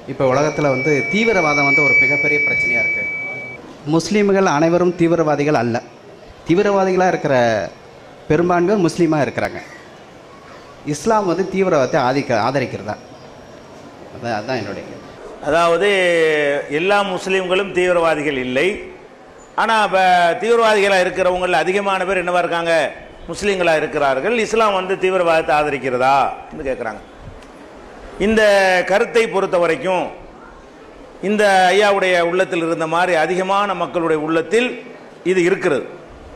இப்போ உலகத்தில் வந்து தீவிரவாதம் வந்து ஒரு மிகப்பெரிய பிரச்சனையாக இருக்குது. முஸ்லீம்கள் அனைவரும் தீவிரவாதிகள் அல்ல. தீவிரவாதிகளாக இருக்கிற பெரும்பான்மையோர் முஸ்லீமாக இருக்கிறாங்க. இஸ்லாம் வந்து தீவிரவாதத்தை ஆதரிக்கிறதா? அதுதான் என்னுடைய. அதாவது எல்லா முஸ்லீம்களும் தீவிரவாதிகள் இல்லை. ஆனால் இப்போ தீவிரவாதிகளாக இருக்கிறவங்களில் அதிகமான பேர் என்னவா இருக்காங்க? முஸ்லீம்களாக இருக்கிறார்கள். இஸ்லாம் வந்து தீவிரவாதத்தை ஆதரிக்கிறதா என்று கேட்குறாங்க. இந்த கருத்தை பொறுத்த வரைக்கும் இந்த ஐயாவுடைய உள்ளத்தில் இருந்த மாதிரி அதிகமான மக்களுடைய உள்ளத்தில் இது இருக்கிறது.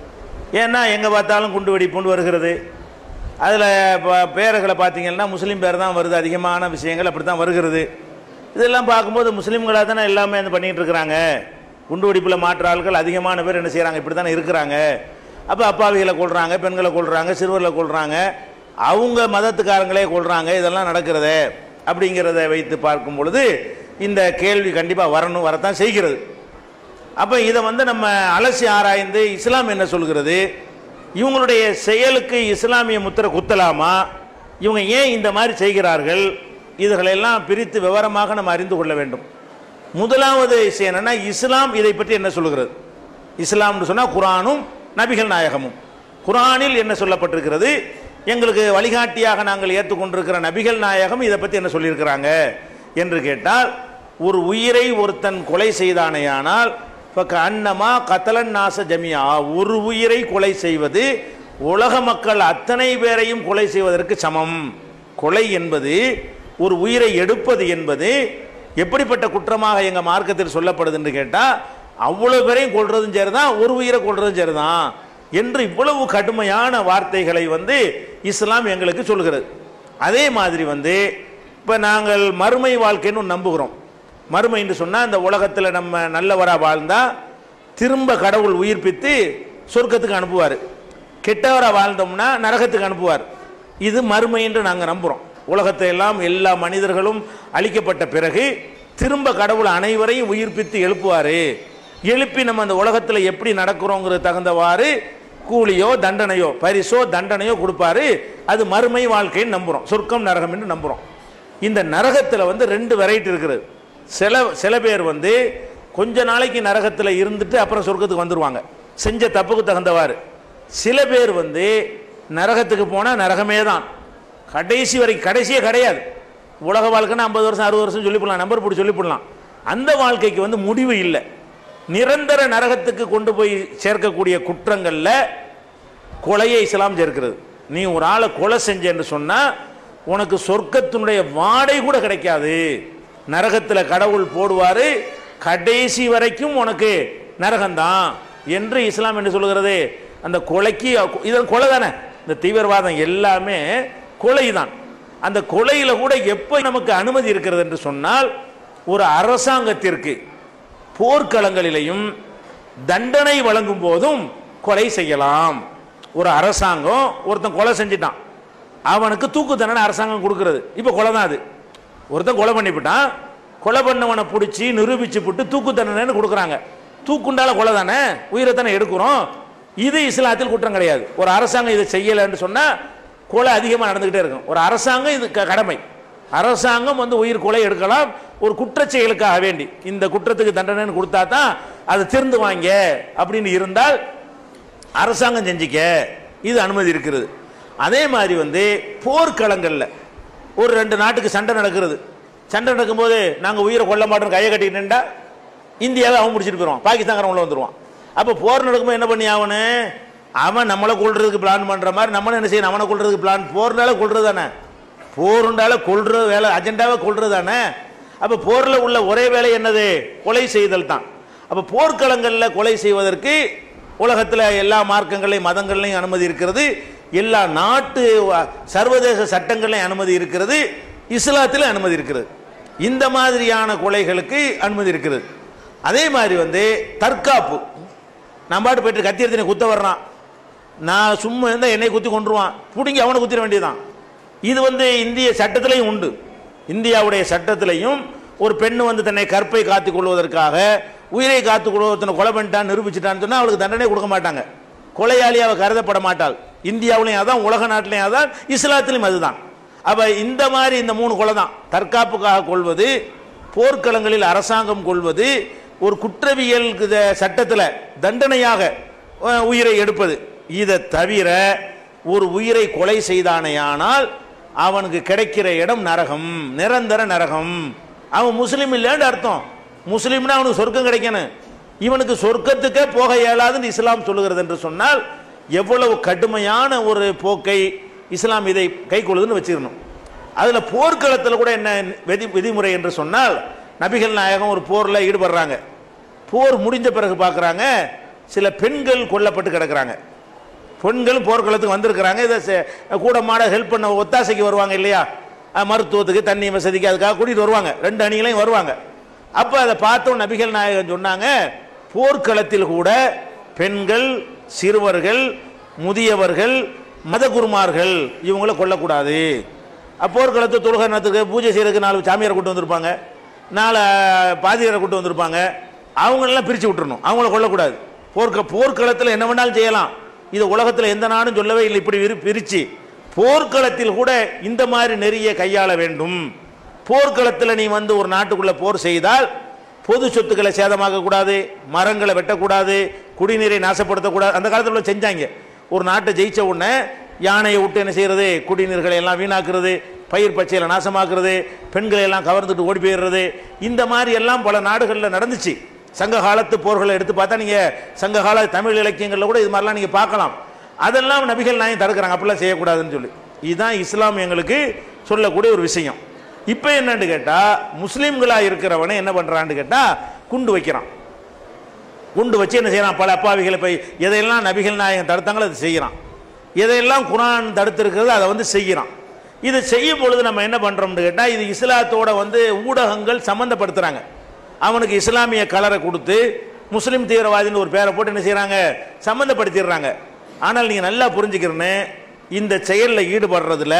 ஏன்னா எங்கே பார்த்தாலும் குண்டு வெடிப்புண்டு வருகிறது. அதில் பேர்களை பார்த்தீங்கன்னா முஸ்லீம் பேர் தான் வருது. அதிகமான விஷயங்கள் அப்படி தான் வருகிறது. இதெல்லாம் பார்க்கும்போது முஸ்லீம்களாக தானே எல்லாமே வந்து பண்ணிகிட்டு இருக்கிறாங்க. குண்டு வெடிப்பில் மாற்ற ஆட்கள் அதிகமான பேர் என்ன செய்கிறாங்க? இப்படி தானே இருக்கிறாங்க. அப்போ அப்பாவிகளை கொள்கிறாங்க, பெண்களை கொள்கிறாங்க, சிறுவர்களை கொள்கிறாங்க, அவங்க மதத்துக்காரங்களே கொள்கிறாங்க. இதெல்லாம் நடக்கிறதே அப்படிங்கிறத வைத்து பார்க்கும் பொழுது இந்த கேள்வி கண்டிப்பாக வரத்தான் செய்கிறது. அப்போ இதை வந்து நம்ம அலசி ஆராய்ந்து இஸ்லாம் என்ன சொல்கிறது, இவங்களுடைய செயலுக்கு இஸ்லாமிய முத்திரை குத்தலாமா, இவங்க ஏன் இந்த மாதிரி செய்கிறார்கள், இதுகளெல்லாம் பிரித்து விவரமாக நம்ம அறிந்து கொள்ள வேண்டும். முதலாவது விஷயம் என்னன்னா, இஸ்லாம் இதை பற்றி என்ன சொல்கிறது? இஸ்லாம்னு சொன்னால் குர்ஆனும் நபிகள் நாயகமும். குர்ஆனில் என்ன சொல்லப்பட்டிருக்கிறது, எங்களுக்கு வழிகாட்டியாக நாங்கள் ஏற்றுக்கொண்டிருக்கிற நபிகள் நாயகம் இதை பற்றி என்ன சொல்லியிருக்கிறாங்க என்று கேட்டால், ஒரு உயிரை ஒருத்தன் கொலை செய்தானேயானால் அன்னமா கத்தலன் நாச ஜமியா, ஒரு உயிரை கொலை செய்வது உலக மக்கள் அத்தனை பேரையும் கொலை செய்வதற்கு சமம். கொலை என்பது, ஒரு உயிரை எடுப்பது என்பது எப்படிப்பட்ட குற்றமாக எங்கள் மார்க்கத்தில் சொல்லப்படுது என்று கேட்டால், அவ்வளோ பேரையும் கொள்றதும் சரிதான், ஒரு உயிரை கொள்றதும் சரிதான் என்று இவ்வளவு கடுமையான வார்த்தைகளை வந்து இஸ்லாம் எங்களுக்கு சொல்கிறது. அதே மாதிரி வந்து இப்போ நாங்கள் மறுமை வாழ்க்கைன்னு நம்புகிறோம். மறுமை என்று சொன்னால், இந்த உலகத்தில் நம்ம நல்லவராக வாழ்ந்தால் திரும்ப கடவுள் உயிர்ப்பித்து சொர்க்கத்துக்கு அனுப்புவார், கெட்டவராக வாழ்ந்தோம்னா நரகத்துக்கு அனுப்புவார். இது மறுமை என்று நாங்கள் நம்புகிறோம். உலகத்தை எல்லாம் எல்லா மனிதர்களும் அழிக்கப்பட்ட பிறகு திரும்ப கடவுள் அனைவரையும் உயிர்ப்பித்து எழுப்புவார். எழுப்பி நம்ம அந்த உலகத்தில் எப்படி நடக்கிறோங்கிறது தகுந்தவாறு கூலியோ தண்டனையோ, பரிசோ தண்டனையோ கொடுப்பாரு. அது மறுமை வாழ்க்கைன்னு நம்புகிறோம். சொர்க்கம் நரகம் என்று நம்புகிறோம். இந்த நரகத்தில் வந்து ரெண்டு வெரைட்டி இருக்கிறது. சில பேர் வந்து கொஞ்ச நாளைக்கு நரகத்தில் இருந்துட்டு அப்புறம் சொர்க்கத்துக்கு வந்துடுவாங்க, செஞ்ச தப்புக்கு தகுந்தவாறு. சில பேர் வந்து நரகத்துக்கு போனால் நரகமே தான், கடைசி வரைக்கும், கடைசியே கிடையாது. உலக வாழ்க்கைன்னா 50 வருஷம் 60 வருஷம் சொல்லிவிடலாம், நம்பர் போட்டு சொல்லிவிடலாம். அந்த வாழ்க்கைக்கு வந்து முடிவு இல்லை. நிரந்தர நரகத்துக்கு கொண்டு போய் சேர்க்கக்கூடிய குற்றங்களில் கொலையை இஸ்லாம் சேர்க்கிறது. நீ ஒரு ஆளை கொலை செஞ்சேன்னு சொன்னால் உனக்கு சொர்க்கத்தினுடைய வாடை கூட கிடைக்காது, நரகத்தில் கடவுள் போடுவார், கடைசி வரைக்கும் உனக்கு நரகம்தான் என்று இஸ்லாம் என்ன சொல்கிறது. அந்த கொலைக்கு, இதன் கொலை தானே, இந்த தீவிரவாதம் எல்லாமே கொலை தான். அந்த கொலையில் கூட எப்போ நமக்கு அனுமதி இருக்கிறது என்று சொன்னால், ஒரு அரசாங்கத்திற்கு போர்க்களங்களிலையும் தண்டனை வழங்கும் போதும் கொலை செய்யலாம். ஒரு அரசாங்கம் ஒருத்தன் கொலை செஞ்சிட்டான், அவனுக்கு தூக்கு தண்டனை அரசாங்கம் கொடுக்கிறது. இப்போ கொலை தான் அது. ஒருத்தன் கொலை பண்ணிவிட்டான், கொலை பண்ணவனை பிடிச்சி நிரூபிச்சு போட்டு தூக்கு தண்டனை கொடுக்குறாங்க. தூக்குண்டால கொலை தானே, உயிரை தானே எடுக்கிறோம். இது இஸ்லாத்தில் குற்றம் கிடையாது. ஒரு அரசாங்கம் இதை செய்யலைன்னு சொன்னால் கொலை அதிகமாக நடந்துக்கிட்டே இருக்கும். ஒரு அரசாங்கம் இது கடமை. அரசாங்கம் வந்து உயிர் கொலை எடுக்கலாம் ஒரு குற்றச் செயலுக்காக வேண்டி. இந்த குற்றத்துக்கு தண்டனை கொடுத்தா தான் அதை திருந்து வாங்க அப்படின்னு இருந்தால் அரசாங்கம் செஞ்சிக்க, இது அனுமதி இருக்கிறது. அதே மாதிரி வந்து போர்க்களங்களில் ஒரு ரெண்டு நாட்டுக்கு சண்டை நடக்கிறது. சண்டை நடக்கும்போது நாங்கள் உயிரை கொல்ல மாட்டோம் கையை கட்டிக்கிட்டா இந்தியாவை அவன் முடிச்சுட்டு போயிடுவான், பாகிஸ்தான்காரன் உள்ள வந்துடுவான். அப்போ போர் நடக்கும்போது என்ன பண்ணி ஆகணும், அவன் நம்மளை கொள்றதுக்கு பிளான் பண்ணுற மாதிரி நம்மளும் என்ன செய்யணும், அவனை கொள்றதுக்கு பிளான். போர்னால கொள்றது தானே, போருண்டால கொள்றது வேலை, அஜெண்டாவை கொள்றது தானே. அப்போ போரில் உள்ள ஒரே வேலை என்னது, கொலை செய்தல் தான். அப்போ போர்க்களங்களில் கொலை செய்வதற்கு உலகத்தில் எல்லா மார்க்கங்களையும் மதங்கள்லையும் அனுமதி இருக்கிறது, எல்லா நாட்டு சர்வதேச சட்டங்களையும் அனுமதி இருக்கிறது, இஸ்லாத்தில் அனுமதி இருக்கிறது. இந்த மாதிரியான கொலைகளுக்கு அனுமதி இருக்கிறது. அதே மாதிரி வந்து தற்காப்பு, நான் பாட்டு போயிட்டு கத்தி எடுத்து குத்த வர்றான், நான் சும்மா இருந்தால் என்னை குத்தி கொண்டுருவான், பிடிங்கி அவனை குத்திட வேண்டியதான். இது வந்து இந்திய சட்டத்திலையும் உண்டு. இந்தியாவுடைய சட்டத்திலையும் ஒரு பெண்ணு வந்து தன்னை கற்பை காத்துக் கொள்வதற்காக உயிரை காத்துக் கொள்வதனை கொலை பண்ணிட்டான் நிரூபிச்சுட்டான்னு சொன்னால் அவளுக்கு தண்டனை கொடுக்க மாட்டாங்க, கொலையாளி அவள் கருதப்பட மாட்டாள். இந்தியாவிலையும் அதான், உலக நாட்டிலையும் அதான், இஸ்லாத்திலையும் அதுதான். அப்போ இந்த மாதிரி இந்த மூணு கொலை தான். தற்காப்புக்காக கொள்வது, போர்க்களங்களில் அரசாங்கம் கொள்வது ஒரு குற்றவியல் சட்டத்தில் தண்டனையாக உயிரை எடுப்பது. இதை தவிர ஒரு உயிரை கொலை செய்தானேயானால் அவனுக்கு கிடைக்கிற இடம் நரகம், நிரந்தர நரகம். அவன் முஸ்லீம் இல்லைன்னு அர்த்தம். முஸ்லீம்னா அவனுக்கு சொர்க்கம் கிடைக்கணும். இவனுக்கு சொர்க்கத்துக்கே போக இயலாதுன்னு இஸ்லாம் சொல்லுகிறது என்று சொன்னால் எவ்வளவு கடுமையான ஒரு போக்கை இஸ்லாம் இதை கை கொள்ளுதுன்னு வச்சுக்கணும். அதில் போர்க்களத்தில் கூட என்ன விதிமுறை என்று சொன்னால், நபிகள் நாயகம் ஒரு போரில் ஈடுபடுறாங்க. போர் முடிஞ்ச பிறகு பார்க்குறாங்க சில பெண்கள் கொல்லப்பட்டு கிடக்கிறாங்க. பெண்கள் போர்க்களத்துக்கு வந்திருக்கிறாங்க. இதை கூட மாட ஹெல்ப் பண்ண ஒத்தாசைக்கு வருவாங்க இல்லையா, மருத்துவத்துக்கு தண்ணி வசதிக்கு அதுக்காக கூட்டிகிட்டு வருவாங்க. 2 அணிகளையும் வருவாங்க. அப்போ அதை பார்த்தோம் நபிகள் நாயகம் சொன்னாங்க, போர்க்களத்தில் கூட பெண்கள், சிறுவர்கள், முதியவர்கள், மதகுருமார்கள் இவங்கள கொல்லக்கூடாது. போர்க்களத்து தொழுகத்துக்கு பூஜை செய்யறதுக்கு 4 சாமியாரை கூட்டு வந்திருப்பாங்க, 4 பாதியரை கூட்டு வந்திருப்பாங்க. அவங்களெல்லாம் பிரித்து விட்டுறணும், அவங்கள கொல்லக்கூடாது. போர்க்களத்தில் என்ன வேணாலும் செய்யலாம். இது உலகத்தில் எந்த நாடும் சொல்லவே இல்லை இப்படி பிரித்து. போர்க்களத்தில் கூட இந்த மாதிரி நெறிய கையாள வேண்டும். போர்க்களத்தில் நீ வந்து ஒரு நாட்டுக்குள்ளே போர் செய்தால் பொது சொத்துக்களை சேதமாக்க கூடாது, மரங்களை வெட்டக்கூடாது, குடிநீரை நாசப்படுத்தக்கூடாது. அந்த காலத்தில் செஞ்சாங்க. ஒரு நாட்டை ஜெயிச்ச உடனே யானையை விட்டு என்ன செய்யறது, குடிநீர்களை எல்லாம் வீணாக்குறது, பயிர் பச்சையில் நாசமாக்குறது, பெண்களை எல்லாம் கவர்ந்துட்டு ஓடி போயிடுறது. இந்த மாதிரி எல்லாம் பல நாடுகளில் நடந்துச்சு. சங்க காலத்து போர்களை எடுத்து பார்த்தா நீங்கள் சங்ககால தமிழ் இலக்கியங்களில் கூட இது மாதிரிலாம் நீங்கள் பார்க்கலாம். அதெல்லாம் நபிகள் நாயகம் தடுக்கிறாங்க, அப்படிலாம் செய்யக்கூடாதுன்னு சொல்லி. இதுதான் இஸ்லாம் எங்களுக்கு சொல்லக்கூடிய ஒரு விஷயம். இப்போ என்னன்னு கேட்டால், முஸ்லீம்களாக இருக்கிறவனை என்ன பண்ணுறான்னு கேட்டால் குண்டு வைக்கிறான். குண்டு வச்சு என்ன செய்யறான், பல அப்பாவிகளை போய் எதையெல்லாம் நபிகள் நாயகம் தடுத்தாங்களோ அதை செய்கிறான். எதையெல்லாம் குரான் தடுத்திருக்கிறது அதை வந்து செய்கிறான். இது செய்யும் பொழுது நம்ம என்ன பண்ணுறோம்னு கேட்டால், இது இஸ்லாத்தோட வந்து ஊடகங்கள் சம்மந்தப்படுத்துகிறாங்க. அவனுக்கு இஸ்லாமிய கலரை கொடுத்து முஸ்லீம் தீவிரவாதின்னு ஒரு பேரை போட்டு என்ன செய்கிறாங்க, சம்மந்தப்படுத்திடுறாங்க. ஆனால் நீங்கள் நல்லா புரிஞ்சுக்கிறேன்னு, இந்த செயலில் ஈடுபடுறதுல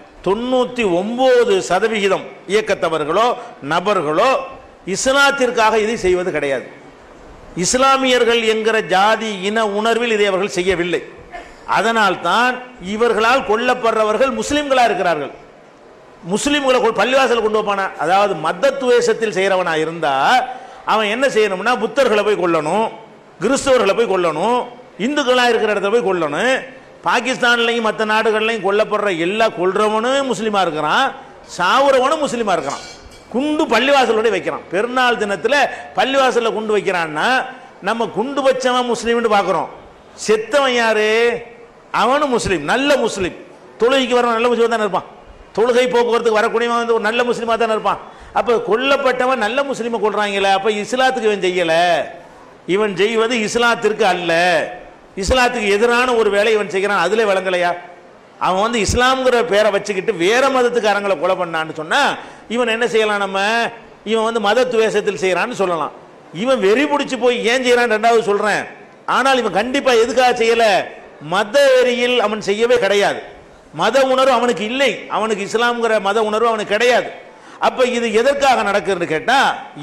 99% இயக்கத்தவர்களோ நபர்களோ இஸ்லாத்திற்காக இதை செய்வது கிடையாது. இஸ்லாமியர்கள் என்கிற ஜாதி இன உணர்வில் இதை அவர்கள் செய்யவில்லை. அதனால்தான் இவர்களால் கொல்லப்படுறவர்கள் முஸ்லிம்களா இருக்கிறார்கள். முஸ்லிம்களை பள்ளிவாசல் கொண்டு வைப்பான, அதாவது மதத்துவேஷத்தில் செய்கிறவனா இருந்தா அவன் என்ன செய்யணும்னா புத்தர்களை போய் கொல்லணும், கிறிஸ்தவர்களை போய் கொல்லணும், இந்துக்களா இருக்கிற இடத்துல போய் கொல்லணும். பாகிஸ்தான்லையும் மற்ற நாடுகள்லையும் கொல்லப்படுற எல்லா கொல்றவனும் முஸ்லீமா இருக்கிறான், சாவுறவனும் முஸ்லீமா இருக்கிறான். குண்டு பள்ளிவாசலோட வைக்கிறான். பெருநாள் தினத்தில் பள்ளிவாசலில் குண்டு வைக்கிறான்னா நம்ம குண்டு வச்சவன் முஸ்லீம்னு பார்க்குறோம். செத்தவன் யாரு, அவனும் முஸ்லீம், நல்ல முஸ்லீம். தொழுகைக்கு வரவன் நல்ல முஸ்லீம் தானே இருப்பான். தொழுகை போக்குவரத்துக்கு வரக்கூடியவன் வந்து ஒரு நல்ல முஸ்லீமாக தானே இருப்பான். அப்போ கொல்லப்பட்டவன் நல்ல முஸ்லீமை கொள்றாங்களே, அப்போ இஸ்லாத்துக்கு இவன் செய்யலை. இவன் செய்வது இஸ்லாத்திற்கு அல்ல, இஸ்லாத்துக்கு எதிரான ஒரு வேலை இவன் செய்கிறான். அதில் விளங்கலையா? அவன் வந்து இஸ்லாம்ங்கிற பேரை வச்சுக்கிட்டு வேற மதத்துக்காரங்களை கொலை பண்ணான்னு சொன்னா இவன் என்ன செய்யலாம், நம்ம இவன் வந்து மத துவேஷத்தில் செய்யறான்னு சொல்லலாம். இவன் வெறி பிடிச்சி போய் ஏன் செய்யறான் ரெண்டாவது சொல்றேன். ஆனால் இவன் கண்டிப்பா எதுக்காக செய்யல, மத வெறியில் அவன் செய்யவே கிடையாது. மத உணர்வு அவனுக்கு இல்லை, அவனுக்கு இஸ்லாம்ங்கிற மத உணர்வு அவனுக்கு கிடையாது. அப்ப இது எதற்காக நடக்குதுன்னு கேட்டா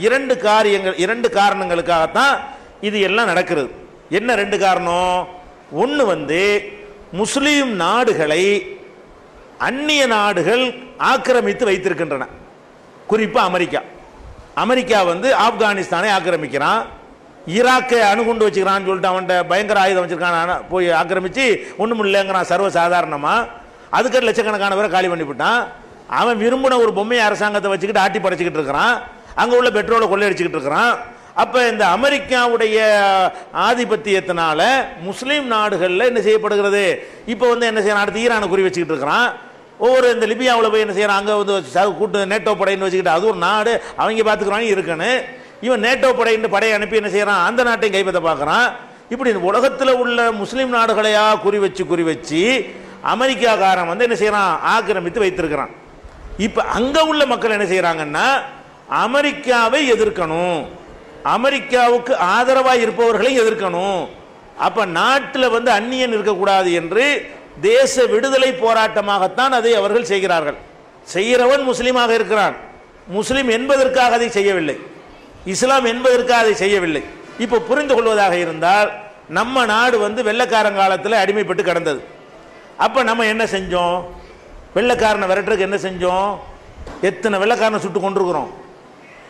2 காரணங்களுக்காகத்தான் இது எல்லாம் நடக்கிறது. என்ன 2 காரணம்? ஒன்று வந்து முஸ்லீம் நாடுகளை அந்நிய நாடுகள் ஆக்கிரமித்து வைத்திருக்கின்றன. குறிப்பாக அமெரிக்கா வந்து ஆப்கானிஸ்தானை ஆக்கிரமிக்கிறான், ஈராக்கை அணுகுண்டு வச்சுக்கிறான்னு சொல்லிட்டு அவன்கிட்ட பயங்கர ஆயுதம் வச்சிருக்கான், போய் ஆக்கிரமிச்சு ஒன்றும் இல்லைங்கிறான் சர்வசாதாரணமாக. அதுக்கு லட்சக்கணக்கான பேரை காலி பண்ணிவிட்டான். அவன் விரும்பின ஒரு பொம்மை அரசாங்கத்தை வச்சுக்கிட்டு ஆட்டி படைச்சிக்கிட்டு இருக்கிறான், அங்கே உள்ள பெட்ரோலை கொள்ளையடிச்சுக்கிட்டு இருக்கிறான். அப்போ இந்த அமெரிக்காவுடைய ஆதிபத்தியத்தினால முஸ்லீம் நாடுகளில் என்ன செய்யப்படுகிறது, இப்போ வந்து என்ன செய்யறான், அடுத்து ஈரானை குறி வச்சுக்கிட்டு இருக்கிறான். ஒவ்வொரு இந்த லிபியாவில் போய் என்ன செய்யறான், அங்கே வந்து கூட்டு நேட்டோ படைன்னு வச்சுக்கிட்டு அது ஒரு நாடு அவங்க பார்த்துக்கிறாங்க இருக்குன்னு இவன் நேட்டோ படைன்னு படையை அனுப்பி என்ன செய்யறான், அந்த நாட்டையும் கைப்பற்ற பார்க்குறான். இப்படி உலகத்தில் உள்ள முஸ்லீம் நாடுகளையா குறி வச்சு அமெரிக்காக்காரன் வந்து என்ன செய்யறான், ஆக்கிரமித்து வைத்திருக்கிறான். இப்போ அங்கே உள்ள மக்கள் என்ன செய்யறாங்கன்னா அமெரிக்காவை எதிர்க்கணும், அமெரிக்காவுக்கு ஆதரவாக இருப்பவர்களை எதிர்க்கணும். அப்ப நாட்டில் வந்து அந்நியன் இருக்கக்கூடாது என்று தேச விடுதலை போராட்டமாகத்தான் அதை அவர்கள் செய்கிறார்கள். செய்கிறவன் முஸ்லீமாக இருக்கிறான், முஸ்லீம் என்பதற்காக அதை செய்யவில்லை, இஸ்லாம் என்பதற்காக அதை செய்யவில்லை. இப்போ புரிந்து கொள்வதாக இருந்தால் நம்ம நாடு வந்து வெள்ளைக்காரங்காலத்தில் அடிமைப்பட்டு கிடந்தது. அப்ப நம்ம என்ன செஞ்சோம், வெள்ளைக்காரனை விரட்டுறதுக்கு என்ன செஞ்சோம், எத்தனை வெள்ளைக்காரனை சுட்டு கொண்டிருக்கிறோம்.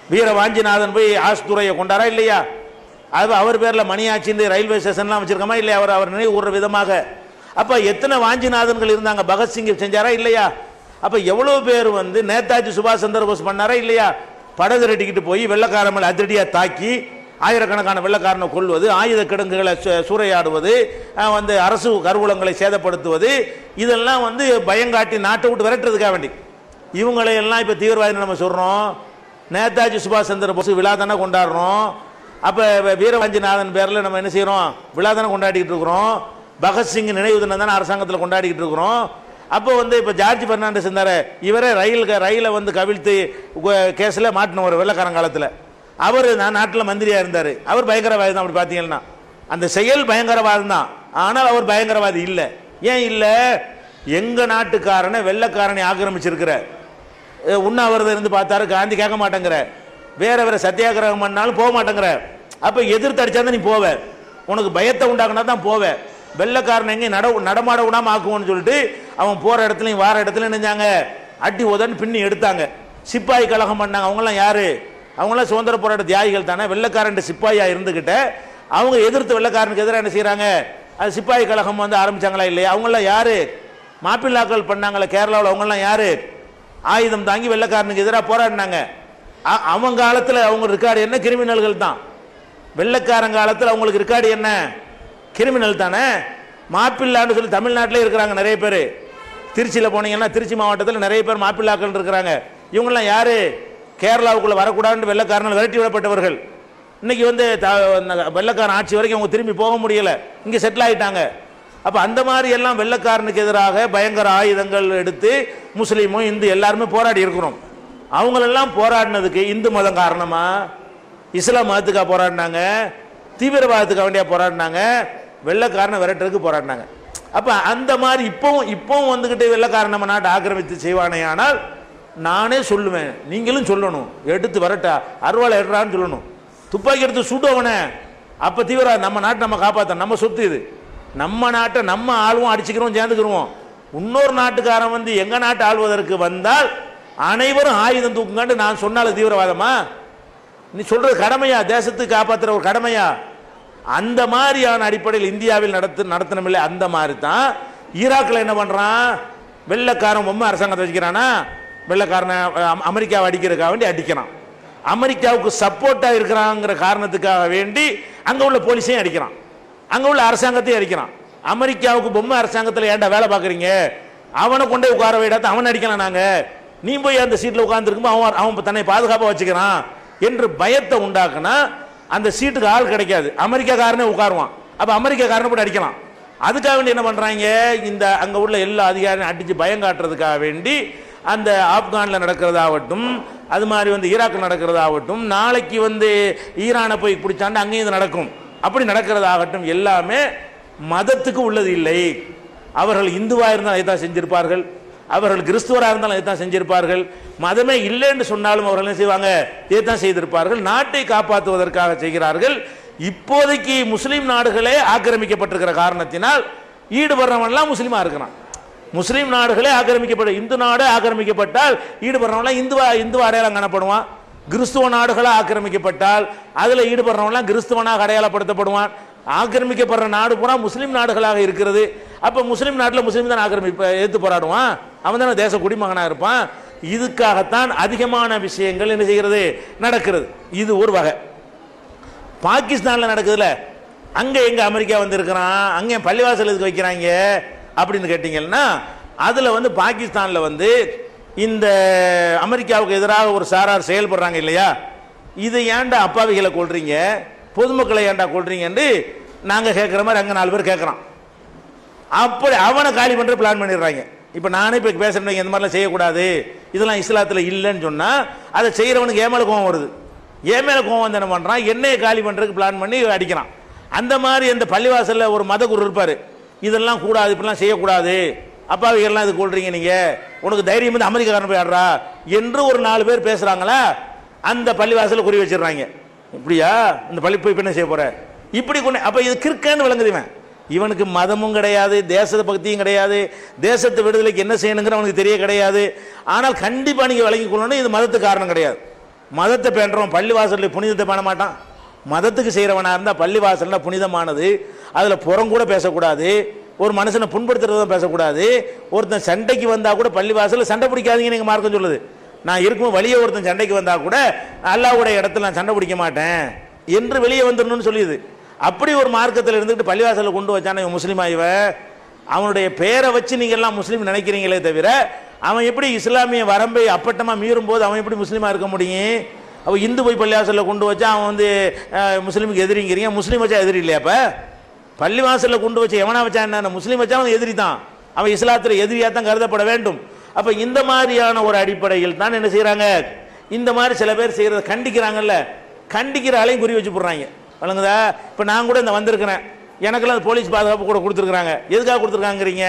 வீர வாஞ்சிநாதன் போய் ஆஸ்துறையை கொண்டாரா இல்லையா? அது அவர் பேரில் மணியாச்சின்னு ரயில்வே ஸ்டேஷன்லாம் வச்சிருக்கோமா இல்லையா? அவர் நினைவு கூறுற விதமாக. அப்போ எத்தனை வாஞ்சிநாதன்கள் இருந்தாங்க? பகத்சிங் செஞ்சாரா இல்லையா? அப்போ எவ்வளோ பேர் வந்து நேதாஜி சுபாஷ் சந்திர போஸ் பண்ணாரா இல்லையா? படகு ரெட்டிக்கிட்டு போய் வெள்ளக்காரன் மேலே அதிரடியாக தாக்கி ஆயிரக்கணக்கான வெள்ளக்காரனை கொள்வது, ஆயுத கிடங்குகளை சூறையாடுவது, வந்து அரசு கருவூலங்களை சேதப்படுத்துவது, இதெல்லாம் வந்து பயங்காட்டி நாட்டை விட்டு விரட்டுறதுக்காக வேண்டி இவங்களையெல்லாம் இப்போ தீவிரவாதி நம்ம சொல்கிறோம். நேதாஜி சுபாஷ் சந்திர போஸ் விழா தானே கொண்டாடுறோம். அப்போ வீரவாஞ்சிநாதன் பேரில் நம்ம என்ன செய்கிறோம்? விழா தானே கொண்டாடிக்கிட்டு இருக்கிறோம். பகத்சிங் நினைவு தினம் தானே அரசாங்கத்தில் கொண்டாடிக்கிட்டு இருக்கிறோம். அப்போ வந்து இப்போ ஜார்ஜ் பெர்னாண்டஸ் இருந்தார், இவரே ரயிலை வந்து கவிழ்த்து கேஸில் மாட்டினவர் வெள்ளக்காரங்காலத்தில். அவர் நாட்டில் மந்திரியாக இருந்தார். அவர் பயங்கரவாதி தான். அப்படி பார்த்தீங்கன்னா அந்த செயல் பயங்கரவாதம் தான். ஆனால் அவர் பயங்கரவாதி இல்லை. ஏன் இல்லை? எங்கள் நாட்டுக்காரனை வெள்ளக்காரனை ஆக்கிரமிச்சிருக்கிற உண்ணாவிரதம் இருந்து பார்த்தாரு, காந்தி கேட்க மாட்டேங்கிற, வேற சத்தியாகிரகம் பண்ணாலும் போக மாட்டேங்கிற. அப்போ எதிர்த்து அடிச்சா தான் நீ போவ, உனக்கு பயத்தை உண்டாக்குனா தான் போவ. வெள்ளக்காரன் எங்கே நடமாட விடாமல் ஆக்குவோன்னு சொல்லிட்டு அவன் போகிற இடத்துலையும் வார இடத்துலையும் நினைஞ்சாங்க அடி உதன்னு பின்னி எடுத்தாங்க. சிப்பாய் கழகம் பண்ணாங்க. அவங்களாம் யாரு? அவங்களாம் சுதந்திர போராட்ட தியாகிகள் தானே. வெள்ளக்காரன் சிப்பாயாக இருந்துக்கிட்ட அவங்க எதிர்த்து வெள்ளக்காரனுக்கு எதிராக என்ன செய்கிறாங்க? அது சிப்பாய் கழகம் வந்து ஆரம்பிச்சாங்களா இல்லையா? அவங்களாம் யாரு? மாப்பிள்ளாக்கள் பண்ணாங்களே கேரளாவில், அவங்கெல்லாம் யாரு? ஆயுதம் தாங்கி வெள்ளக்காரனுக்கு எதிராக போராடினாங்க. அவங்க காலத்தில் அவங்க ரெக்கார்டு என்ன? கிரிமினல்கள் தான். வெள்ளக்காரங்காலத்தில் அவங்களுக்கு ரெக்கார்டு என்ன? கிரிமினல் தானே. மாப்பிள்ளான்னு சொல்லி தமிழ்நாட்டிலே இருக்கிறாங்க நிறைய பேர். திருச்சியில் போனீங்கன்னா திருச்சி மாவட்டத்தில் நிறைய பேர் மாப்பிள்ளாக்கள் இருக்கிறாங்க. இவங்கெல்லாம் யாரு? கேரளாவுக்குள்ளே வரக்கூடாதுன்னு வெள்ளக்காரனால் விரட்டி விடப்பட்டவர்கள். இன்னைக்கு வந்து வெள்ளக்காரன் ஆட்சி வரைக்கும் அவங்க திரும்பி போக முடியலை, இங்கே செட்டில் ஆகிட்டாங்க. அப்போ அந்த மாதிரி எல்லாம் வெள்ளக்காரனுக்கு எதிராக பயங்கர ஆயுதங்கள் எடுத்து முஸ்லீமும் இந்து எல்லாருமே போராடி இருக்கிறோம். அவங்களெல்லாம் போராடினதுக்கு இந்து மதம் காரணமா? இஸ்லாம் மதத்துக்காக போராடினாங்க? தீவிரவாதத்துக்காக வேண்டியா போராடினாங்க? வெள்ளக்காரனை விரட்டுறதுக்கு போராடினாங்க. அப்போ அந்த மாதிரி இப்போவும் வந்துக்கிட்டு வெள்ளக்காரன் நம்ம நாட்டை ஆக்கிரமித்து செய்வானே. ஆனால் நானே சொல்லுவேன், நீங்களும் சொல்லணும், எடுத்து வரட்டா அருவாளை எடுறான்னு சொல்லணும், துப்பாக்கி எடுத்து சுடுவனே. அப்போ தீவிரவாதம் நம்ம நாட்டை நம்ம காப்பாற்ற, நம்ம சொத்து இது, நம்ம நாட்டை நம்ம ஆளுவோம், அடிச்சுக்கிறோம், சேர்ந்துக்கிறோம். இன்னொரு நாட்டுக்காரன் வந்து எங்கள் நாட்டை ஆள்வதற்கு வந்தால் அனைவரும் ஆயுதம் தூக்குங்காண்டு நான் சொன்னாலும் தீவிரவாதமா? நீ சொல்றது கடமையா? தேசத்துக்கு காப்பாற்றுற ஒரு கடமையா? அந்த மாதிரியான அடிப்படையில் இந்தியாவில் நடத்தணுமில்லை. அந்த மாதிரி தான் ஈராக்கில் என்ன பண்ணுறான்? வெள்ளக்காரன் பொம்மை அரசாங்கத்தை வச்சுக்கிறானா? வெள்ளக்காரனை அமெரிக்காவை அடிக்கிறதுக்காக வேண்டி அடிக்கிறான். அமெரிக்காவுக்கு சப்போர்ட்டாக இருக்கிறாங்கிற காரணத்துக்காக வேண்டி அங்கே உள்ள போலீஸையும் அடிக்கிறான், அங்கே உள்ள அரசாங்கத்தையும் அடிக்கிறான். அமெரிக்காவுக்கு பொம்மை அரசாங்கத்தில் ஏன்டா வேலை பார்க்குறீங்க? அவனை கொண்டே உட்கார வைடாத, அவனை அடிக்கலாம் நாங்கள். நீ போய் அந்த சீட்டில் உட்காந்துருக்கும்போது அவன் தன்னை பாதுகாப்பாக வச்சுக்கிறான் என்று பயத்தை உண்டாக்குனா அந்த சீட்டுக்கு ஆள் கிடைக்காது, அமெரிக்காக்காரனே உட்காருவான். அப்போ அமெரிக்காக்காரனை போட்டு அடிக்கலாம். அதுக்காக வேண்டி என்ன பண்ணுறாங்க? இந்த அங்கே உள்ள எல்லா அதிகாரியும் அடித்து பயம் காட்டுறதுக்காக வேண்டி அந்த ஆப்கானில் நடக்கிறதாகட்டும், அது மாதிரி வந்து ஈராக்கில் நடக்கிறதாகட்டும், நாளைக்கு வந்து ஈரானை போய் பிடிச்சாண்டு அங்கேயும் இது நடக்கும். அப்படி நடக்கிறதாகட்டும் எல்லாமே மதத்துக்கு உள்ளது இல்லை. அவர்கள் இந்துவாக இருந்தாலும் இதைத்தான் செஞ்சிருப்பார்கள், அவர்கள் கிறிஸ்துவராக இருந்தாலும் இதைத்தான் செஞ்சிருப்பார்கள். மதமே இல்லைன்னு சொன்னாலும் அவர்கள் என்ன செய்வாங்க? இதைத்தான் செய்திருப்பார்கள். நாட்டை காப்பாற்றுவதற்காக செய்கிறார்கள். இப்போதைக்கு முஸ்லீம் நாடுகளே ஆக்கிரமிக்கப்பட்டிருக்கிற காரணத்தினால் ஈடுபடுறவன்லாம் முஸ்லீமாக இருக்கிறான். முஸ்லீம் நாடுகளே ஆக்கிரமிக்கப்பட்ட, இந்து நாடு ஆக்கிரமிக்கப்பட்டால் ஈடுபடுறவன்லாம் இந்துவ அடையாளம் காணப்படுவான். கிறிஸ்துவ நாடுகளாக ஆக்கிரமிக்கப்பட்டால் அதில் ஈடுபடுறவன்லாம் கிறிஸ்துவனாக அடையாளப்படுத்தப்படுவான். ஆக்கிரமிக்கப்படுற நாடு பூரா முஸ்லீம் நாடுகளாக இருக்கிறது. அப்போ முஸ்லீம் நாட்டில் முஸ்லீம் தான் எதிர்த்து போராடுவான், அவன் தானே தேச குடிமகனாக இருப்பான். இதுக்காகத்தான் அதிகமான விஷயங்கள் என்ன செய்கிறது? நடக்கிறது. இது ஒரு வகை. பாகிஸ்தானில் நடக்குதுல, அங்கே எங்கே அமெரிக்கா வந்திருக்கிறான், அங்கே பள்ளிவாசல் எதுக்கு வைக்கிறாங்க அப்படின்னு கேட்டிங்கன்னா, அதில் வந்து பாகிஸ்தானில் வந்து இந்த அமெரிக்காவுக்கு எதிராக ஒரு சாரார் செயல்படுறாங்க இல்லையா, இது ஏன்டா அப்பாவிகளை கொள்றீங்க, பொதுமக்களை ஏன்டா கொள்றீங்கன்னு நாங்கள் கேட்குற மாதிரி அங்கே 4 பேர் கேட்குறான். அப்படி அவனை காலி பண்ணுற பிளான் பண்ணிடுறாங்க. இப்போ நானே இப்போ பேசுகிறேன், இந்த மாதிரிலாம் செய்யக்கூடாது, இதெல்லாம் இஸ்லாத்தில் இல்லைன்னு சொன்னால் அதை செய்கிறவனுக்கு ஏன் மேலே கோவம் வருது. ஏன் மேலே கோவம் வந்து என்ன பண்ணுறான்? என்னையை காலி பண்ணுறதுக்கு பிளான் பண்ணி அடிக்கிறான். அந்த மாதிரி அந்த பள்ளிவாசலில் ஒரு மதகுரு இருப்பார், இதெல்லாம் கூடாது, இப்படிலாம் செய்யக்கூடாது, அப்பாவிகள்லாம் இது கொள்றீங்க, நீங்கள் உனக்கு தைரியம் வந்து அமெரிக்காரன் போய் ஆடுறா என்று ஒரு 4 பேர் பேசுகிறாங்களா, அந்த பள்ளிவாசலில் குறி வச்சிடுறாங்க. இப்படியா இந்த பள்ளி போய் என்ன செய்ய போகிற இப்படி கொண்டு. அப்போ இது கிறுக்கன்னு விளங்குதுவன். இவனுக்கு மதமும் கிடையாது, தேச பக்தியும் கிடையாது, தேசத்தை விடுதலைக்கு என்ன செய்யணுங்கிற அவனுக்கு தெரிய கிடையாது. ஆனால் கண்டிப்பாக நீங்கள் விளங்கி கொள்ளணும், இது மதத்துக்கு காரணம் கிடையாது. மதத்தை பேணுறவன் பள்ளிவாசலில் புனிதத்தை பேண மாட்டான். மதத்துக்கு செய்கிறவனாக இருந்தால் பள்ளிவாசலில் புனிதமானது, அதில் புறங்கூட பேசக்கூடாது, ஒரு மனுஷனை புண்படுத்துறதும் பேசக்கூடாது. ஒருத்தன் சண்டைக்கு வந்தால் கூட பள்ளிவாசலில் சண்டை பிடிக்காதீங்கன்னு நீங்கள் மார்க்கம் சொல்லுது. நான் இருக்கும் வழியே ஒருத்தன் சண்டைக்கு வந்தால் கூட அல்லாஹ்வுடைய இடத்துல நான் சண்டை பிடிக்க மாட்டேன் என்று வெளியே வந்துடணும்னு சொல்லிடுது. அப்படி ஒரு மார்க்கத்தில் இருந்துக்கிட்டு பள்ளிவாசலில் கொண்டு வச்சானே இவன் முஸ்லீமா? இவன் அவனுடைய பேரை வச்சு நீங்கள் எல்லாம் முஸ்லீம் நினைக்கிறீங்களே தவிர அவன் எப்படி இஸ்லாமிய வரம்பை அப்பட்டமாக மீறும் போது அவன் எப்படி முஸ்லீமாக இருக்க முடியும்? அவன் இந்து போய் பள்ளிவாசலில் கொண்டு வச்சா அவன் வந்து முஸ்லீமுக்கு எதிரிங்கிறீங்க. முஸ்லீம் வச்சா எதிரி இல்லையா? அப்போ பள்ளிவாசலில் கொண்டு வச்சு எவனா வச்சா என்ன? முஸ்லீம் வச்சா அவன் எதிரி தான், அவன் இஸ்லாத்தில் எதிரியாக தான் கருதப்பட வேண்டும். அப்போ இந்த மாதிரியான ஒரு அடிப்படையில் தான் என்ன செய்கிறாங்க, இந்த மாதிரி சில பேர் செய்கிறத கண்டிக்கிறாங்கல்ல, கண்டிக்கிற ஆளையும் குறி வச்சு போடுறாங்க. வழங்குதா? இப்போ நான் கூட இந்த வந்திருக்கிறேன், எனக்கெல்லாம் போலீஸ் பாதுகாப்பு கூட கொடுத்துருக்குறாங்க. எதுக்காக கொடுத்துருக்காங்கிறீங்க?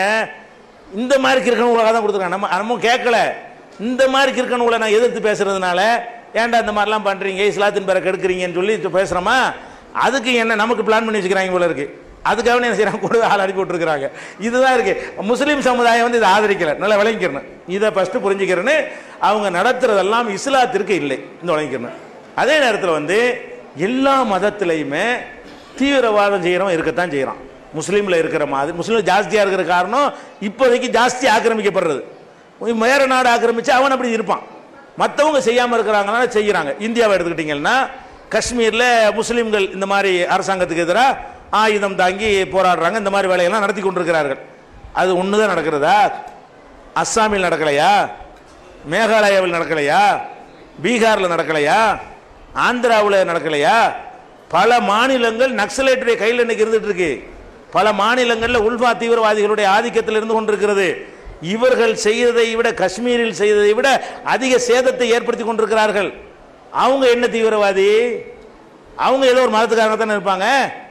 இந்த மாதிரி கிறுக்கணுங்களாக தான் கொடுத்துருக்காங்க. நம்ம கேட்கல, இந்த மாதிரி கிறுக்கணுங்களை நான் எதிர்த்து பேசுறதுனால ஏன்டா இந்த மாதிரிலாம் பண்ணுறீங்க, இஸ்லாத்தின் பேரை கெடுக்கிறீங்கன்னு சொல்லி பேசுகிறோமா? அதுக்கு என்ன நமக்கு பிளான் பண்ணி வச்சுக்கிறாங்க போல இருக்கு. அதுக்காக என்ன செய்யறாங்க, கூட ஆள் அனுப்பி விட்டுருக்காங்க. இதுதான் இருக்கு. முஸ்லீம் சமுதாயம் வந்து இதை ஆதரிக்கல. நல்லா விளங்கிக்கிறேன், இதை ஃபர்ஸ்ட் புரிஞ்சுக்கிறேன்னு. அவங்க நடத்துறதெல்லாம் இஸ்லாத்திற்கு இல்லை, இந்த விளங்கிக்கிறேன். அதே நேரத்தில் வந்து எல்லா மதத்திலையுமே தீவிரவாதம் செய்கிறவன் இருக்கத்தான் செய்கிறான். முஸ்லீமில் இருக்கிற மாதிரி முஸ்லீம் ஜாஸ்தியாக இருக்கிற காரணம் இப்போதைக்கு ஜாஸ்தி ஆக்கிரமிக்கப்படுறது. வேற நாடு ஆக்கிரமிச்சு அவன் அப்படி இருப்பான், மற்றவங்க செய்யாமல் இருக்கிறாங்கனால செய்கிறாங்க. இந்தியாவை எடுத்துக்கிட்டீங்கன்னா காஷ்மீரில் முஸ்லீம்கள் இந்த மாதிரி அரசாங்கத்துக்கு எதிராக ஆயுதம் தாங்கி போராடுறாங்க, இந்த மாதிரி வேலையெல்லாம் நடத்தி கொண்டிருக்கிறார்கள். அது ஒன்று தான் நடக்கிறதா? அஸ்ஸாமில் நடக்கலையா? மேகாலயாவில் நடக்கலையா? பீகாரில் நடக்கலையா? ஆந்திராவில் நடக்கலையா? பல மாநிலங்கள் நக்சலைட்டுடைய கையில் இன்னைக்கு இருந்துட்டு இருக்கு. பல மாநிலங்களில் உல்ஃபா தீவிரவாதிகளுடைய ஆதிக்கத்தில் இருந்து கொண்டிருக்கிறது. இவர்கள் செய்ததை விட, காஷ்மீரில் செய்ததை விட அதிக சேதத்தை ஏற்படுத்தி கொண்டிருக்கிறார்கள். அவங்க என்ன தீவிரவாதி? அவங்க ஏதோ ஒரு மதத்துக்காரங்க தானே இருப்பாங்க.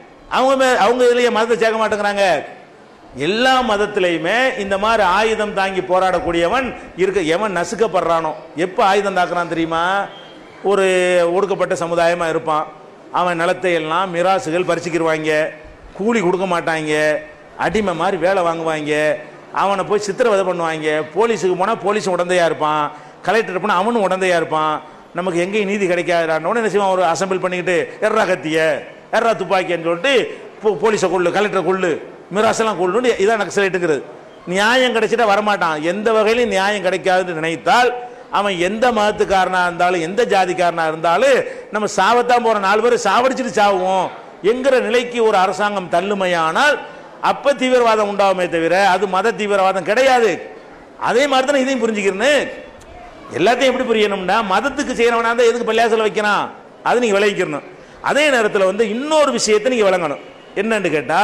அவங்க இதுலயே மதத்தை சேர்க்க மாட்டேங்கிறாங்க. எல்லா மதத்திலையுமே இந்த மாதிரி ஆயுதம் தாங்கி போராடக்கூடியவன் இருக்க. எவன் நசுக்கப்படுறானோ, எப்போ ஆயுதம் தாக்குறான் தெரியுமா? ஒரு ஒடுக்கப்பட்ட சமுதாயமாக இருப்பான், அவன் நிலத்தை எல்லாம் மிராசுகள் பறிச்சுக்கிடுவாங்க, கூலி கொடுக்க மாட்டாங்க, அடிமை மாதிரி வேலை வாங்குவாங்க, அவனை போய் சித்திரவதை பண்ணுவாங்க. போலீஸுக்கு போனால் போலீஸும் உடந்தையாக இருப்பான், கலெக்டர் போனால் அவனும் உடந்தையாக இருப்பான். நமக்கு எங்கேயும் நீதி கிடைக்காதான்னு என்ன செய்வான், ஒரு அசம்பிள் பண்ணிக்கிட்டு எர்ரா கத்திய எர்ரா துப்பாக்கின்னு சொல்லிட்டு போலீஸை கொள்ளு, கலெக்டரை கொள்ளு, மிராசெல்லாம் கொள்ளுன்னு. இதான் நக்சலைட்டுங்கிறது. நியாயம் கிடைச்சிட்டா வரமாட்டான். எந்த வகையிலும் நியாயம் கிடைக்காதுன்னு நினைத்தால் அவன் எந்த மதத்துக்காரனா இருந்தாலும் எந்த ஜாதிக்காரனா இருந்தாலும் நம்ம சாவத்தான் போற, 4 பேர் சாவடிச்சுட்டு சாவுவோம் என்கிற நிலைக்கு ஒரு அரசாங்கம் தள்ளுமையானால் அப்ப தீவிரவாதம் உண்டாகுமே தவிர அது மத தீவிரவாதம் கிடையாது. அதே மாதிரி தான் இதையும் புரிஞ்சுக்கிறேன்னு. எல்லாத்தையும் எப்படி புரியணும்னா, மதத்துக்கு செய்யறவனா தான் எதுக்கு பள்ளியாசல் வைக்கிறான், அது நீங்க விளங்கிக்கணும். அதே நேரத்தில் வந்து இன்னொரு விஷயத்தை நீங்க விளங்கணும். என்னன்னு கேட்டா,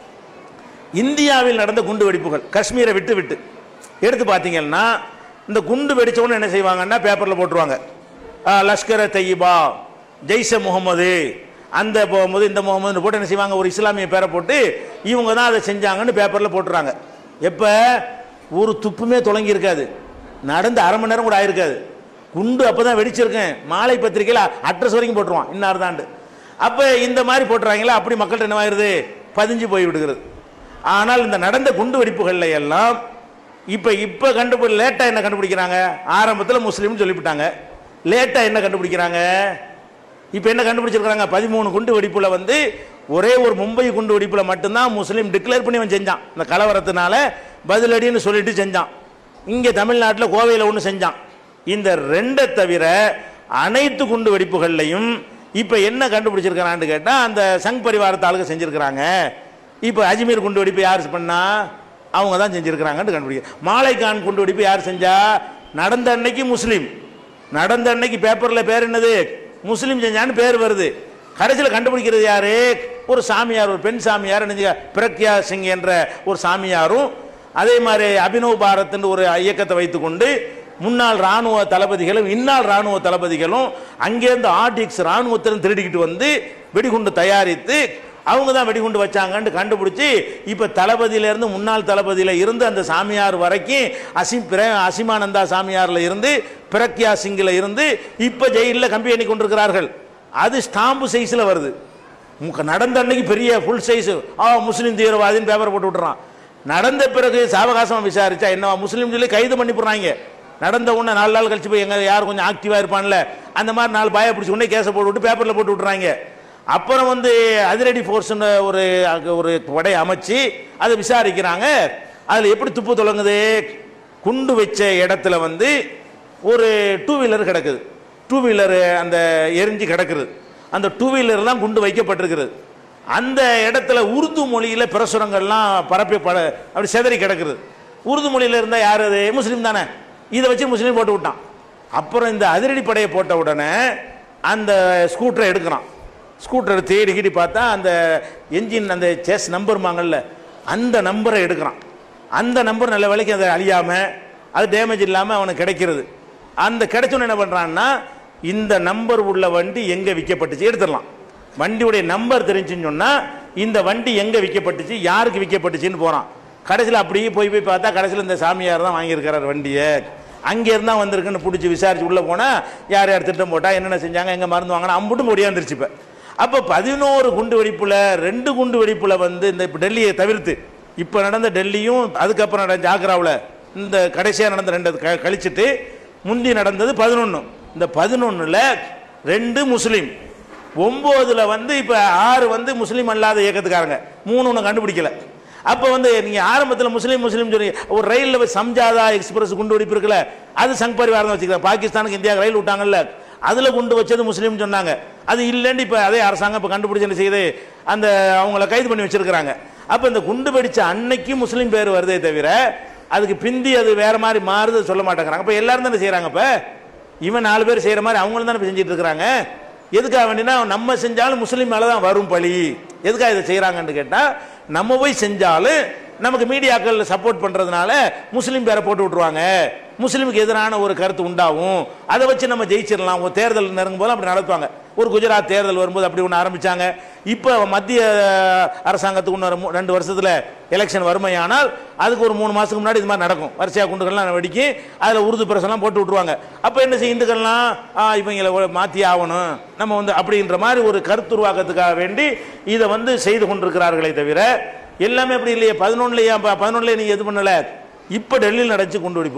இந்தியாவில் நடந்த குண்டு வெடிப்புகள் காஷ்மீரை விட்டு விட்டு எடுத்து பார்த்தீங்கன்னா, இந்த குண்டு வெடிச்சவொன்னு என்ன செய்வாங்கன்னா பேப்பரில் போட்டுருவாங்க, லஷ்கர் தையிபா, ஜெய்ஷே முகமது, அந்த போகும்போது இந்த முகமது போட்டு என்ன செய்வாங்க, ஒரு இஸ்லாமிய பேரை போட்டு இவங்க தான் அதை செஞ்சாங்கன்னு பேப்பரில் போட்டுறாங்க. எப்போ ஒரு துப்புமே தொடங்கி இருக்காது, நடந்து அரை மணி நேரம் கூட ஆயிருக்காது, குண்டு அப்போ தான் வெடிச்சிருக்கேன், மாலை பத்திரிகையில் அட்ரஸ் வரைக்கும் போட்டுருவான், இன்னார் தாண்டு. அப்போ இந்த மாதிரி போட்டுறாங்களா, அப்படி மக்கள்கிட்ட என்னவாயிருது, பதிஞ்சு போய் விடுகிறது. ஆனால் இந்த நடந்த குண்டு வெடிப்புகள்ல எல்லாம் இப்போ கண்டுபிடி லேட்டாக என்ன கண்டுபிடிக்கிறாங்க, ஆரம்பத்தில் முஸ்லீம்னு சொல்லிவிட்டாங்க, லேட்டாக என்ன கண்டுபிடிக்கிறாங்க, இப்போ என்ன கண்டுபிடிச்சிருக்காங்க, 13 குண்டு வெடிப்புல வந்து ஒரே ஒரு மும்பை குண்டு வெடிப்புல மட்டும்தான் முஸ்லீம் டிக்ளேர் பண்ணி அவன் செஞ்சான், இந்த கலவரத்தினால பதிலடின்னு சொல்லிட்டு செஞ்சான். இங்கே தமிழ்நாட்டில் கோவையில் ஒன்று செஞ்சான். இந்த 2 தவிர அனைத்து குண்டு வெடிப்புகள்லையும் இப்போ என்ன கண்டுபிடிச்சிருக்கிறான்னு கேட்டால் அந்த சங் பரிவாரத்தை ஆளுங்க செஞ்சிருக்கிறாங்க. இப்போ அஜ்மீர் குண்டு வெடிப்பு யார் பண்ணா, அவங்க தான் செஞ்சிருக்கிறாங்கன்னு கண்டுபிடிக்க. மாலைக்கான் குண்டு வெடிப்பு யார் செஞ்சா, நடந்த அன்னைக்கு முஸ்லீம், நடந்த அன்னைக்கு பேப்பரில் பேர் என்னது, முஸ்லீம் செஞ்சான்னு பேர் வருது. கடைசியில் கண்டுபிடிக்கிறது யாரு, ஒரு சாமியார், ஒரு பெண் சாமியார், பிரக்யா சிங் என்ற ஒரு சாமியாரும், அதே மாதிரி அபினவ் பாரத் ஒரு இயக்கத்தை வைத்துக்கொண்டு முன்னாள் ராணுவ தளபதிகளும் இந்நாள் ராணுவ தளபதிகளும் அங்கேருந்து ஆர்டிக்ஸ் ராணுவத்திலும் திருடிக்கிட்டு வந்து வெடிகுண்டு தயாரித்து அவங்க தான் வெடிகுண்டு வச்சாங்கன்னு கண்டுபிடிச்சி இப்போ தளபதியிலேருந்து முன்னாள் தளபதியில் இருந்து அந்த சாமியார் வரைக்கும் அசிமானந்தா சாமியாரில் இருந்து பிரக்யா சிங்கில் இருந்து இப்போ ஜெயிலில் கம்பி எண்ணி கொண்டிருக்கிறார்கள். அது ஸ்டாம்பு சைஸில் வருது. நடந்த அன்னைக்கு பெரிய ஃபுல் சைஸ் முஸ்லீம் தீவிரவாதின்னு பேப்பர் போட்டு விட்டுறான். நடந்த பிறகு சாவகாசமாக விசாரிச்சா என்னவா, முஸ்லீம் சொல்லி கைது பண்ணி போடுறாங்க. நடந்த உடனே 4 நாள் கழிச்சு போய் எங்க யார் கொஞ்சம் ஆக்டிவா இருப்பான்ல அந்த மாதிரி 4 பாயை பிடிச்சி உடனே கேஸை போட்டு விட்டு பேப்பர்ல போட்டு விட்டுறாங்க. அப்புறம் அதிரடி ஃபோர்ஸ்னு ஒரு படை அமைச்சு அதை விசாரிக்கிறாங்க. அதில் எப்படி துப்பு தொடங்குது, குண்டு வச்ச இடத்துல ஒரு 2 வீலர் கிடக்குது. 2 வீலர் அந்த எரிஞ்சு கிடக்குது. அந்த 2 வீலர் தான் குண்டு வைக்கப்பட்டிருக்கிறது. அந்த இடத்துல உருது மொழியில பிரசுரங்கள்லாம் அப்படி செதறி கிடக்குது. உருது மொழியில இருந்தா யார் அது, முஸ்லீம் தானே, இதை வச்சு முஸ்லீம் போட்டு விட்டான். அப்புறம் இந்த அதிரடி படையை போட்ட உடனே அந்த ஸ்கூட்டரை எடுக்கிறான். ஸ்கூட்டரை தேடி பார்த்தா அந்த என்ஜின் அந்த சேஸ் நம்பர் வாங்கல்ல அந்த நம்பரை எடுக்கிறான். அந்த நம்பர் நல்ல வேலைக்கு அதை அழியாம அது டேமேஜ் இல்லாமல் அவனுக்கு கிடைக்கிறது. அந்த கிடைச்சோன்னு என்ன பண்ணுறான்னா, இந்த நம்பர் உள்ள வண்டி எங்கே விற்கப்பட்டுச்சு எடுத்துடலாம். வண்டியுடைய நம்பர் தெரிஞ்சுன்னு சொன்னால் இந்த வண்டி எங்கே விற்கப்பட்டுச்சு யாருக்கு விற்கப்பட்டுச்சுன்னு போகிறான். கடைசியில் அப்படியே போய் பார்த்தா கடைசியில் இந்த சாமியார் தான் வாங்கியிருக்கிறார் வண்டியை. அங்கே இருந்தால் வந்திருக்குன்னு பிடிச்சி விசாரிச்சு உள்ளே போனால் யார் யார் திட்டம் போட்டால் என்னென்ன செஞ்சாங்க எங்கே மருந்து வாங்கினா அம்புட்டும் முடியாந்துருச்சு. இப்போ அப்போ 11 குண்டு வெடிப்பில் 2 குண்டு வெடிப்பில் இந்த இப்போ டெல்லியை தவிர்த்து இப்போ நடந்த டெல்லியும் அதுக்கப்புறம் நடந்த ஆக்ராவில் இந்த கடைசியாக நடந்த 2 கழிச்சுட்டு முந்தி நடந்தது 11. இந்த 11ல் 2 முஸ்லீம், 9ல் இப்போ 6 முஸ்லீம் அல்லாத இயக்கத்துக்காரங்க, 3 ஒன்று கண்டுபிடிக்கல. அப்போ நீங்கள் ஆரம்பத்தில் முஸ்லீம் சொல்லி ஒரு ரயிலில் சம்ஜாதா எக்ஸ்பிரஸ் குண்டு வெடிப்பு இருக்குல்ல அது சங் பரிவாரம் தான் வச்சுக்கலாம். பாகிஸ்தானுக்கு இந்தியாவுக்கு ரயில் விட்டாங்கல்ல அதில் குண்டு வச்சது முஸ்லீம் சொன்னாங்க. அது இல்லைன்னு இப்போ அதே அரசாங்கம் இப்போ கண்டுபிடிச்சு என்ன செய்யுது, அந்த அவங்கள கைது பண்ணி வச்சிருக்கிறாங்க. அப்போ இந்த குண்டு வெடிச்ச அன்னைக்கு முஸ்லீம் பேர் வருதே தவிர அதுக்கு பிந்தி அது வேற மாதிரி மாறுது சொல்ல மாட்டேங்கிறாங்க. இப்போ எல்லாரும் தானே செய்கிறாங்க. இப்போ இவன் 4 பேர் செய்கிற மாதிரி அவங்களும் தானே செஞ்சுட்டு இருக்கிறாங்க. எதுக்காக வேண்டினா நம்ம செஞ்சாலும் முஸ்லீம் மேலே தான் வரும் பழி. எதுக்காக இதை செய்கிறாங்கன்னு கேட்டால் நம்ம போய் செஞ்சாலும் நமக்கு மீடியாக்கள் சப்போர்ட் பண்ணுறதுனால முஸ்லீம் பேரை போட்டு விட்டுருவாங்க, முஸ்லீமுக்கு எதிரான ஒரு கருத்து உண்டாகும், அதை வச்சு நம்ம ஜெயிச்சிடலாம். ஒரு தேர்தல் நெருங்கும் போது அப்படி நடத்துவாங்க. ஒரு குஜராத் தேர்தல் வரும்போது அப்படி ஒன்று ஆரம்பித்தாங்க. இப்போ மத்திய அரசாங்கத்துக்கு இன்னும் 2 வருஷத்தில் எலெக்ஷன் வறுமையானால் அதுக்கு ஒரு 3 மாதத்துக்கு முன்னாடி இது மாதிரி நடக்கும். வரிசையாக குண்டுகள்லாம் வெடிக்கி அதில் உருது பிரசெல்லாம் போட்டு விட்டுருவாங்க. அப்போ என்ன செய்ய இந்துக்கள்லாம் இவங்களை மாற்றி ஆகணும் நம்ம அப்படின்ற மாதிரி ஒரு கருத்துருவாக்கத்துக்காக வேண்டி இதை செய்து கொண்டிருக்கிறார்களே தவிர எல்லாமே அப்படி இல்லையே. 11 நீங்கள் எது பண்ணலை. இப்போ டெல்லியில் நடந்துச்சு குண்டு வெடிப்பு,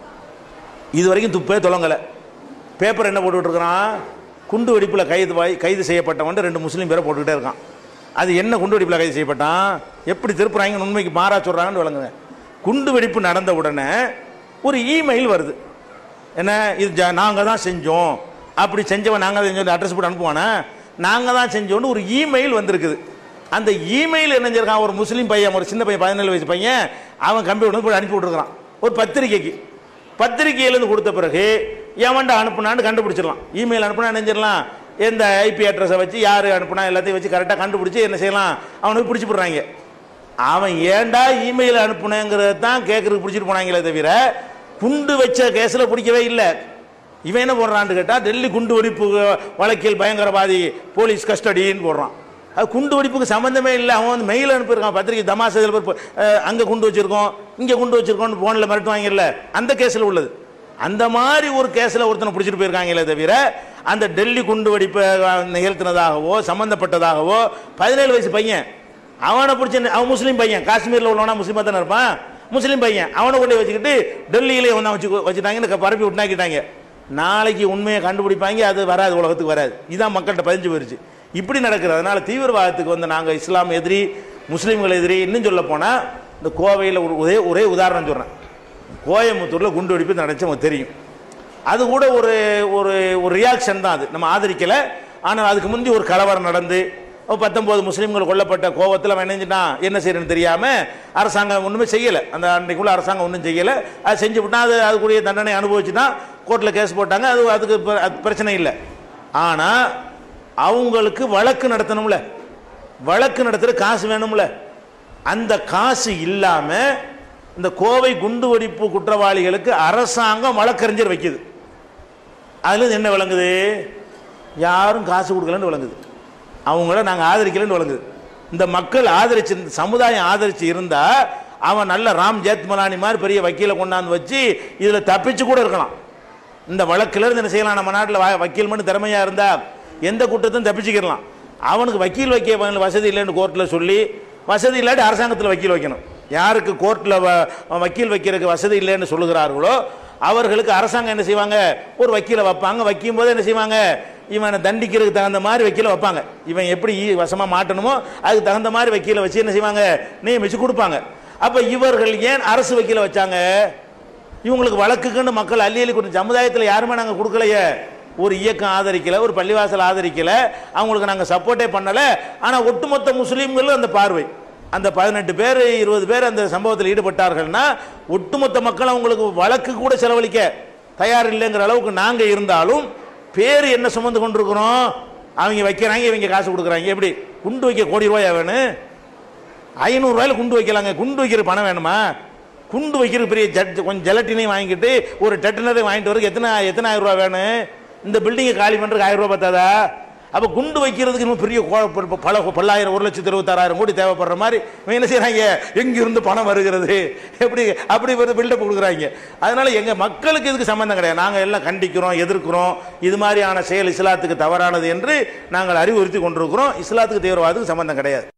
இது வரைக்கும் துப்பே தொடங்கலை. பேப்பர் என்ன போட்டுட்ருக்கிறான், குண்டு வெடிப்பில் கைது செய்யப்பட்டவன் 2 முஸ்லீம் பேரை போட்டுக்கிட்டே இருக்கான். அது என்ன குண்டு வெடிப்பில் கைது செய்யப்பட்டான், எப்படி திருப்புறாங்கன்னு உண்மைக்கு மாறா சொல்கிறாங்கன்னு விளங்குங்க. குண்டு வெடிப்பு நடந்த உடனே ஒரு இமெயில் வருது, என்ன இது நாங்கள் தான் செஞ்சோம், அப்படி செஞ்சவன் நாங்கள் தான் செஞ்சோம் அட்ரஸ் போட்டு அனுப்புவானே, நாங்கள் தான் செஞ்சோன்னு ஒரு இமெயில் வந்திருக்குது. அந்த இமெயில் என்ன செஞ்சிருக்கான், ஒரு முஸ்லீம் பையன், ஒரு சின்ன பையன் 17 வயசு பையன், அவன் கம்ப்யூட்டர் போய் அனுப்பி விட்டுருக்கான் ஒரு பத்திரிகையிலேருந்து கொடுத்த பிறகு எவன்டா அனுப்புனான்னு கண்டுபிடிச்சிடலாம். இமெயில் அனுப்புனா நினைஞ்சிடலாம், எந்த ஐபி அட்ரஸை வச்சு யார் அனுப்புனா எல்லாத்தையும் வச்சு கரெக்டாக கண்டுபிடிச்சி என்ன செய்யலாம், அவனுக்கு பிடிச்சி போடுறாங்க. அவன் ஏன்டா இமெயில் அனுப்புனேங்கிறத தான் கேட்கறதுக்கு பிடிச்சிட்டு போனாங்களே தவிர குண்டு வச்ச கேஸில் பிடிக்கவே இல்லை. இவன் என்ன போடுறான்னு கேட்டால் டெல்லி குண்டு வெடிப்பு வழக்கில் பயங்கரவாதி போலீஸ் கஸ்டடின்னு போடுறான். அது குண்டு வெடிப்புக்கு சம்மந்தமே இல்லை. அவன் மெயில் அனுப்பியிருக்கான் பத்திரிகை தமாசையில் அங்கே குண்டு வச்சிருக்கோம் இங்கே குண்டு வச்சிருக்கோம்னு ஃபோனில் மிரட்டுவாங்கல்ல அந்த கேஸில் உள்ளது. அந்த மாதிரி ஒரு கேஸில் ஒருத்தனை பிடிச்சிட்டு போயிருக்காங்களே தவிர அந்த டெல்லி குண்டு வெடிப்பை நிகழ்த்தினதாகவோ சம்மந்தப்பட்டதாகவோ 17 வயசு பையன் அவனை பிடிச்சி, அவன் முஸ்லீம் பையன், காஷ்மீரில் உள்ளவனா முஸ்லீமாக தானே இருப்பான், முஸ்லீம் பையன், அவனை கொண்டு வச்சுக்கிட்டு டெல்லியிலே ஒன்றா வச்சுட்டாங்கன்னு பரப்பி விட்டுனாக்கிட்டாங்க. நாளைக்கு உண்மையை கண்டுபிடிப்பாங்க, அது வராது, உலகத்துக்கு வராது. இதுதான் மக்கள்கிட்ட பதிஞ்சு போயிருச்சு. இப்படி நடக்கிறது. அதனால் தீவிரவாதத்துக்கு நாங்கள் இஸ்லாம் எதிரி, முஸ்லீம்கள் எதிரி. இன்னும் சொல்ல போனால் இந்த கோவையில் ஒரே உதாரணம் சொல்கிறேன். கோயம்புத்தூரில் குண்டு வெடிப்பு நடந்துச்சு நமக்கு தெரியும். அது கூட ஒரு ஒரு ஒரு ரியாக்ஷன் தான், அது நம்ம ஆதரிக்கலை. ஆனால் அதுக்கு முந்தி ஒரு கலவரம் நடந்து 19 முஸ்லீம்கள் கொல்லப்பட்ட கோவத்தில் அவன் நினைஞ்சிட்டான், என்ன செய்யறதுன்னு தெரியாமல் அரசாங்கம் ஒன்றுமே செய்யலை. அந்த அன்றைக்குள்ள அரசாங்கம் ஒன்றும் செய்யலை. அது செஞ்சு விட்டால் அதுக்குரிய தண்டனை அனுபவிச்சுட்டான், கோர்ட்டில் கேஸ் போட்டாங்க, அதுக்கு பிரச்சனை இல்லை. ஆனால் அவங்களுக்கு வழக்கு நடத்தணும்ல, வழக்கு நடத்துகிற காசு வேணும்ல, அந்த காசு இல்லாமல் இந்த கோவை குண்டு வெடிப்பு குற்றவாளிகளுக்கு அரசாங்கம் வழக்கறிஞர் வைக்குது. அதுல என்ன விளங்குது, யாரும் காசு கொடுக்கலன்னு விளங்குது, அவங்கள நாங்கள் ஆதரிக்கலன்னு விளங்குது. இந்த மக்கள் ஆதரிச்சு, சமுதாயம் ஆதரிச்சு இருந்தா அவன் நல்ல ராம் ஜேத்மலானி மாதிரி பெரிய வக்கீலை கொண்டாந்து வச்சு இதில் தப்பிச்சு கூட இருக்கலாம். இந்த வழக்கில் இருந்து என்ன செய்யலாம், நம்ம நாட்டில் வக்கீல் மட்டும் திறமையாக இருந்தால் எந்த குற்றத்தையும் தப்பிச்சுக்கிடலாம். அவனுக்கு வக்கீல் வைக்க வசதி இல்லைன்னு கோர்ட்டில் சொல்லி, வசதி இல்லாட்டி அரசாங்கத்தில் வக்கீல் வைக்கணும். யாருக்கு கோர்ட்டில் வக்கீல் வைக்கிறதுக்கு வசதி இல்லைன்னு சொல்லுகிறார்களோ அவர்களுக்கு அரசாங்கம் என்ன செய்வாங்க, ஒரு வக்கீலை வைப்பாங்க. வைக்கும் போது என்ன செய்வாங்க, இவனை தண்டிக்கிறதுக்கு தகுந்த மாதிரி வக்கீலை வைப்பாங்க. இவன் எப்படி வசமாக மாட்டணுமோ அதுக்கு தகுந்த மாதிரி வக்கீலை வச்சு என்ன செய்வாங்க, நியமிச்சு கொடுப்பாங்க. அப்போ இவர்கள் ஏன் அரசு வக்கீலை வச்சாங்க? இவங்களுக்கு வழக்குக்குன்னு மக்கள் அள்ளி அள்ளி கொடுத்து, சமுதாயத்தில் யாருமே நாங்கள் கொடுக்கலையே, ஒரு இயக்கம் ஆதரிக்கல, ஒரு பள்ளிவாசல் ஆதரிக்கல, அவங்களுக்கு நாங்கள் சப்போர்ட்டே பண்ணலை. ஆனால் ஒட்டுமொத்த முஸ்லீம்களும் அந்த பார்வை, அந்த 18 பேர் 20 பேர் அந்த சம்பவத்தில் ஈடுபட்டார்கள்னா ஒட்டுமொத்த மக்கள் அவங்களுக்கு வழக்கு கூட செலவழிக்க தயார் இல்லைங்கிற அளவுக்கு நாங்கள் இருந்தாலும் பேர் என்ன சுமந்து கொண்டிருக்கிறோம், அவங்க வைக்கிறாங்க, இவங்க காசு கொடுக்குறாங்க. எப்படி குண்டு வைக்க கோடி ரூபாய் வேணும்? 500 ரூபாயில குண்டு வைக்கலாங்க. குண்டு வைக்கிற பணம் வேணுமா? குண்டு வைக்கிற பெரிய கொஞ்சம் ஜெலட்டினையும் வாங்கிட்டு ஒரு டெட்டனரையும் வாங்கிட்டு வரதுக்கு எத்தனை ஆயிரம் ரூபாய் வேணும்? இந்த பில்டிங்கை காலி பண்ணுறதுக்கு 1000 ரூபாய் பத்தாதா? அப்போ குண்டு வைக்கிறதுக்கு இன்னும் பெரிய பல்லாயிரம் 1,26,000 கோடி தேவைப்படுற மாதிரி என்ன செய்யறாங்க, எங்கிருந்து பணம் வருகிறது, எப்படி அப்படி பில்டப் கொடுக்குறாங்க. அதனால எங்க மக்களுக்கு இதுக்கு சம்பந்தம் கிடையாது. நாங்கள் எல்லாம் கண்டிக்கிறோம், எதிர்க்கிறோம். இது மாதிரியான செயல் இஸ்லாத்துக்கு தவறானது என்று நாங்கள் அறிவுறுத்தி கொண்டிருக்கிறோம். இஸ்லாத்துக்கு தீவிரவாதத்துக்கு சம்பந்தம் கிடையாது.